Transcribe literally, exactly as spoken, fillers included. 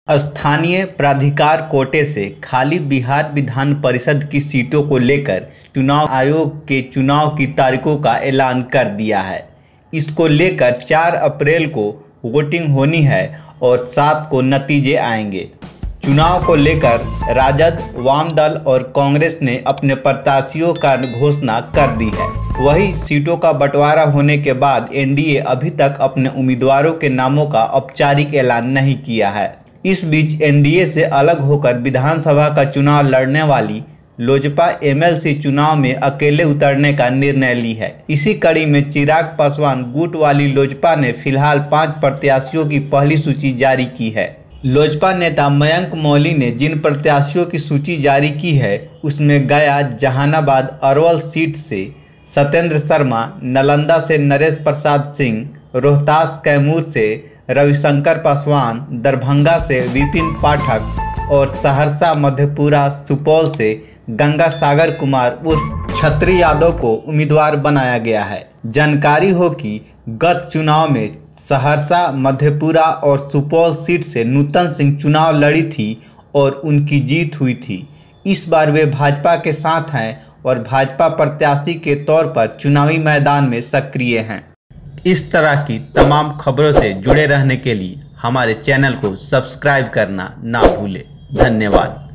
स्थानीय प्राधिकार कोटे से खाली बिहार विधान परिषद की सीटों को लेकर चुनाव आयोग के चुनाव की तारीखों का ऐलान कर दिया है। इसको लेकर चार अप्रैल को वोटिंग होनी है और सात को नतीजे आएंगे। चुनाव को लेकर राजद, वाम दल और कांग्रेस ने अपने प्रत्याशियों का घोषणा कर दी है। वही सीटों का बंटवारा होने के बाद एनडीए अभी तक अपने उम्मीदवारों के नामों का औपचारिक ऐलान नहीं किया है। इस बीच एनडीए से अलग होकर विधानसभा का चुनाव लड़ने वाली लोजपा एमएलसी चुनाव में अकेले उतरने का निर्णय ली है। इसी कड़ी में चिराग पासवान गुट वाली लोजपा ने फिलहाल पांच प्रत्याशियों की पहली सूची जारी की है। लोजपा नेता मयंक मौली ने जिन प्रत्याशियों की सूची जारी की है उसमें गया जहानाबाद अरवल सीट से सत्येंद्र शर्मा, नालंदा से नरेश प्रसाद सिंह, रोहतास कैमूर से रविशंकर पासवान, दरभंगा से विपिन पाठक और सहरसा मधेपुरा सुपौल से गंगा सागर कुमार उर्फ छत्री यादव को उम्मीदवार बनाया गया है। जानकारी हो कि गत चुनाव में सहरसा, मधेपुरा और सुपौल सीट से नूतन सिंह चुनाव लड़ी थी और उनकी जीत हुई थी। इस बार वे भाजपा के साथ हैं और भाजपा प्रत्याशी के तौर पर चुनावी मैदान में सक्रिय हैं। इस तरह की तमाम खबरों से जुड़े रहने के लिए हमारे चैनल को सब्सक्राइब करना ना भूलें। धन्यवाद।